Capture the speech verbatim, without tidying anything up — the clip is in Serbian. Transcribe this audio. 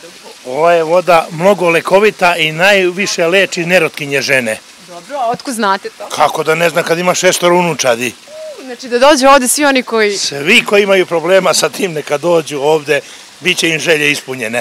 Ova je voda mnogo lekovita i najviše leči nerotkinje žene. Dobro, a otkud znate to? Kako da ne znam kad ima šestoro unučadi? Znači da dođu ovde svi oni koji... Svi koji imaju problema sa tim neka dođu ovde, bit će im želje ispunjene.